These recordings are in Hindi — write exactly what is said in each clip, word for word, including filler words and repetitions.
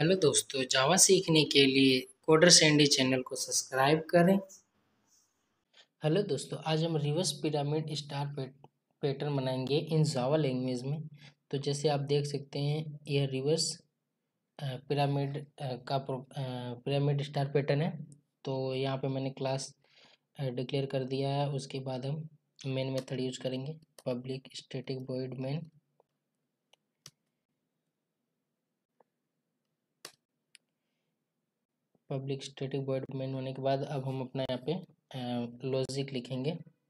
हेलो दोस्तों, जावा सीखने के लिए कोडर सैंडी चैनल को सब्सक्राइब करें। हेलो दोस्तों, आज हम रिवर्स पिरामिड स्टार पैटर्न बनाएंगे इन जावा लैंग्वेज में। तो जैसे आप देख सकते हैं, यह रिवर्स पिरामिड का पिरामिड स्टार पैटर्न है। तो यहाँ पे मैंने क्लास डिक्लेयर कर दिया है। उसके बाद हम मेन मेथड यूज करेंगे, public static void main. Public static void main होने के बाद अब हम अपना यहाँ पे लॉजिक लिखेंगे।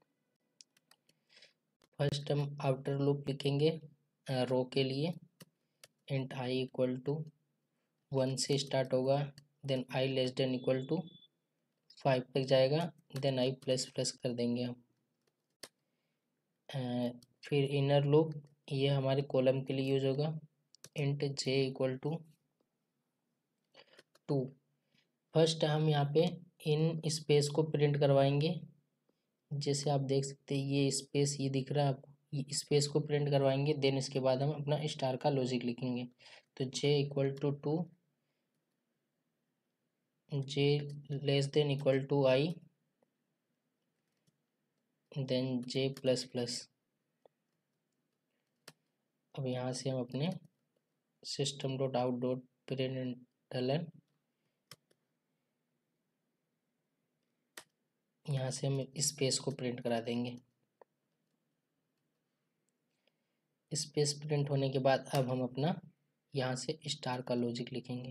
फर्स्ट हम आउटर लूप लिखेंगे रो के लिए। Int I equal to one से स्टार्ट होगा, then I less than equal to five तक जाएगा, देन आई प्लस प्लस कर देंगे हम। फिर इनर लूप, ये हमारे कॉलम के लिए यूज होगा। Int J equal to two. First हम यहाँ पे इन स्पेस को प्रिंट करवाएंगे। जैसे आप देख सकते हैं, ये स्पेस ये दिख रहा है आपको, ये स्पेस को प्रिंट करवाएंगे। देन इसके बाद हम अपना स्टार का लॉजिक लिखेंगे। तो J equal to two, J less than equal to I, then J plus plus. अब यहाँ से हम अपने system dot out dot println, यहाँ से हम स्पेस को प्रिंट करा देंगे। स्पेस प्रिंट होने के बाद अब हम अपना यहाँ से स्टार का लॉजिक लिखेंगे।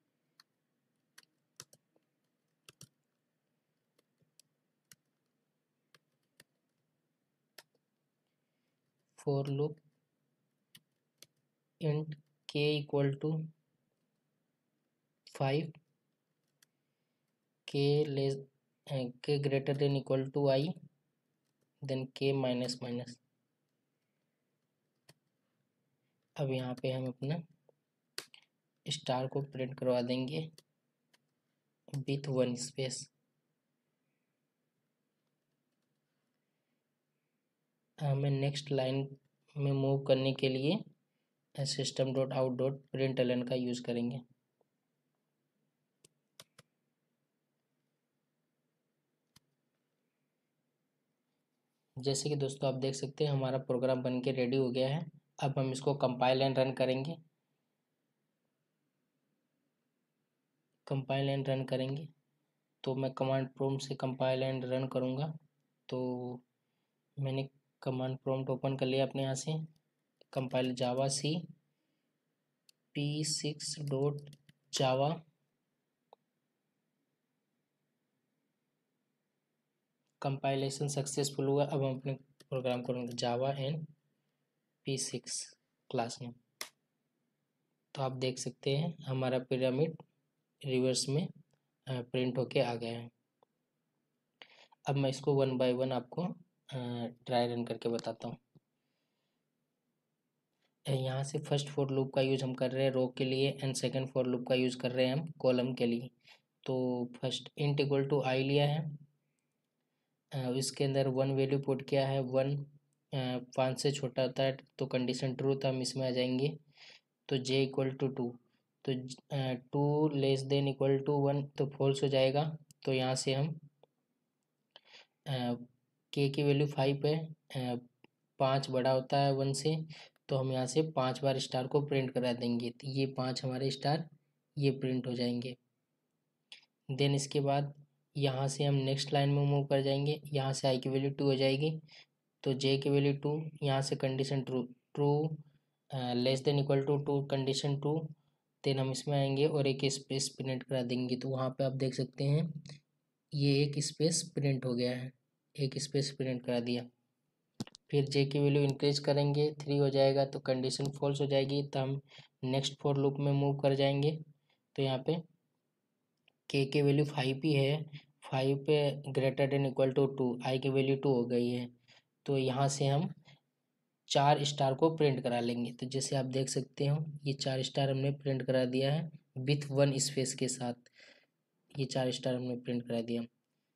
For loop int K equal to five, K less K greater than equal to I, then K minus minus. अब यहाँ पे हम अपना स्टार को प्रिंट करवा देंगे विथ वन स्पेस। हमें नेक्स्ट लाइन में मूव करने के लिए system dot out dot println का यूज करेंगे। जैसे कि दोस्तों आप देख सकते हैं, हमारा प्रोग्राम बन के रेडी हो गया है। अब हम इसको कंपाइल एंड रन करेंगे। कंपाइल एंड रन करेंगे तो मैं कमांड प्रॉम्प्ट से कंपाइल एंड रन करूँगा। तो मैंने कमांड प्रॉम्प्ट ओपन कर लिया अपने यहाँ से। Compile Java C P six dot Java, compilation successful हुआ। अब हम अपने प्रोग्राम करेंगे Java and P six class में। तो आप देख सकते हैं हमारा पिरामिड रिवर्स में प्रिंट होके आ गया है। अब मैं इसको वन बाय वन आपको ट्राई रन करके बताता हूँ। यहाँ से फर्स्ट फॉर लूप का यूज हम कर रहे हैं रो के लिए, एंड सेकंड फॉर लूप का यूज कर रहे हैं हम कॉलम के लिए। तो first int equal to I लिया है, इसके अंदर वन वैल्यू पुट किया है। वन पाँच से छोटा होता है तो कंडीशन ट्रू, तो हम इसमें आ जाएंगे। तो जे इक्वल टू टू, तो two less than equal to one तो फॉल्स हो जाएगा। तो यहाँ से हम के की वैल्यू फाइव है, पाँच बड़ा होता है वन से, तो हम यहाँ से पाँच बार स्टार को प्रिंट करा देंगे। तो ये पाँच हमारे स्टार ये प्रिंट हो जाएंगे। देन इसके बाद यहाँ से हम नेक्स्ट लाइन में मूव कर जाएंगे। यहाँ से आई की वैल्यू टू हो जाएगी, तो जे की वैल्यू टू, यहाँ से condition true, true less than equal to two condition true. Then हम इसमें आएंगे और एक स्पेस प्रिंट करा देंगे। तो वहाँ पे आप देख सकते हैं ये एक स्पेस प्रिंट हो गया है, एक स्पेस प्रिंट करा दिया। फिर जे की वैल्यू इंक्रीज करेंगे, थ्री हो जाएगा तो कंडीशन फॉल्स हो जाएगी। तो हम नेक्स्ट फॉर लूप में मूव कर जाएंगे। तो यहाँ पे के की वैल्यू फाइव ही है, फाइव पे greater than equal to two, I की वैल्यू टू हो गई है। तो यहाँ से हम चार स्टार को प्रिंट करा लेंगे। तो जैसे आप देख सकते हो, ये चार स्टार हमने प्रिंट करा दिया है विथ वन स्पेस के साथ। ये चार स्टार हमने प्रिंट करा दिया।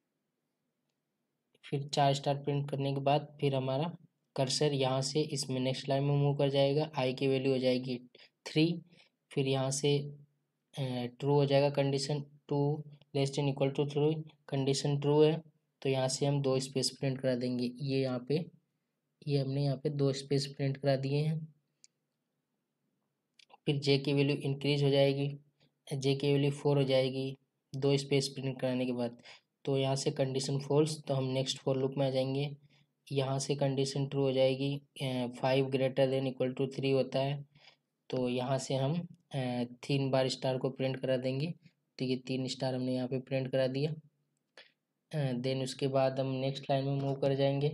फिर चार स्टार प्रिंट करने के बाद फिर हमारा कर्सर यहाँ से इसमें नेक्स्ट लाइन में मूव कर जाएगा। आई की वैल्यू हो जाएगी थ्री, फिर यहाँ से ट्रू हो जाएगा, condition two less than equal to three, condition true है तो यहाँ से हम दो स्पेस प्रिंट करा देंगे। ये यहाँ पे ये हमने यहाँ पे दो स्पेस प्रिंट करा दिए हैं। फिर जे की वैल्यू इंक्रीज हो जाएगी, जे की वैल्यू फोर हो जाएगी दो स्पेस प्रिंट कराने के बाद। तो यहाँ से कंडीशन फॉल्स, तो हम नेक्स्ट फॉर लूप में आ जाएंगे। यहाँ से कंडीशन ट्रू हो जाएगी, five greater than equal to three होता है तो यहाँ से हम अ, तीन बार स्टार को प्रिंट करा देंगे। तो ये तीन स्टार हमने यहाँ पे प्रिंट करा दिया। देन उसके बाद हम नेक्स्ट लाइन में मूव कर जाएंगे।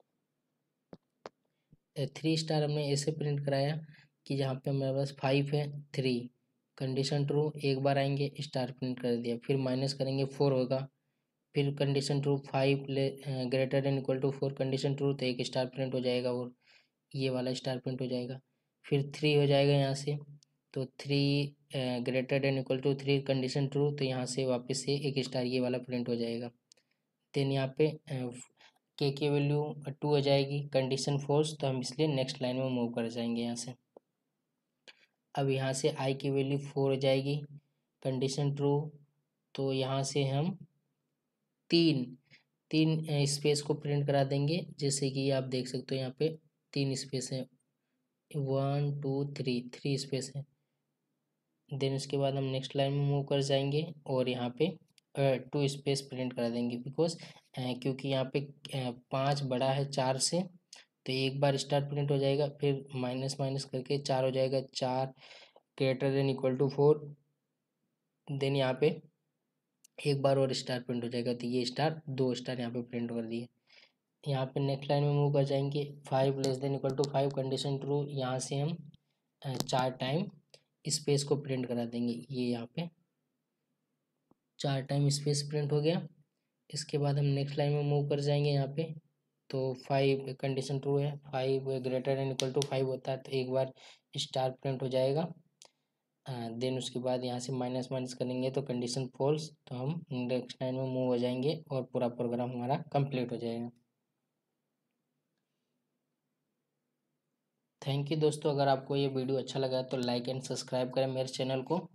थ्री स्टार हमने ऐसे प्रिंट कराया कि जहाँ पे हमारे पास फाइव है, थ्री कंडीशन ट्रू, एक बार आएंगे स्टार प्रिंट कर दिया, फिर माइनस करेंगे फोर होगा, फिर कंडीशन ट्रू फाइव ले greater than equal to four, condition true तो एक स्टार प्रिंट हो जाएगा और ये वाला स्टार प्रिंट हो जाएगा। फिर थ्री हो जाएगा यहाँ से, तो three greater than equal to three, condition true तो यहाँ से वापस से एक स्टार ये वाला प्रिंट हो जाएगा। देन यहाँ पे के की वैल्यू टू हो जाएगी, कंडीशन फोर्स तो हम इसलिए नेक्स्ट लाइन में मूव कर जाएंगे यहाँ से। अब यहाँ से आई की वैल्यू फोर हो जाएगी, कंडीशन ट्रू तो यहाँ से हम तीन तीन स्पेस को प्रिंट करा देंगे। जैसे कि आप देख सकते हो यहाँ पे तीन स्पेस है, one two three, three space है। देन उसके बाद हम नेक्स्ट लाइन में मूव कर जाएंगे और यहाँ पे टू स्पेस प्रिंट करा देंगे, बिकॉज क्योंकि यहाँ पे पाँच बड़ा है चार से तो एक बार स्टार प्रिंट हो जाएगा, फिर माइनस माइनस करके चार हो जाएगा, चार greater than equal to four. Then यहाँ पे एक बार और स्टार प्रिंट हो जाएगा, तो ये स्टार दो स्टार यहाँ पे प्रिंट कर दिए। यहाँ पे नेक्स्ट लाइन में मूव कर जाएंगे, five less than equal to five, condition true, यहाँ से हम चार टाइम स्पेस को प्रिंट करा देंगे। ये यहाँ पे चार टाइम स्पेस प्रिंट हो गया। इसके बाद हम नेक्स्ट लाइन में मूव कर जाएंगे यहाँ पे, तो फाइव कंडीशन ट्रू है, five greater than equal to five होता है तो एक बार स्टार प्रिंट हो जाएगा। देन उसके बाद यहाँ से माइनस माइनस करेंगे तो कंडीशन फॉल्स, तो हम नेक्स्ट लाइन में मूव हो जाएंगे और पूरा प्रोग्राम हमारा कंप्लीट हो जाएगा। थैंक यू दोस्तों, अगर आपको ये वीडियो अच्छा लगा तो लाइक एंड सब्सक्राइब करें मेरे चैनल को।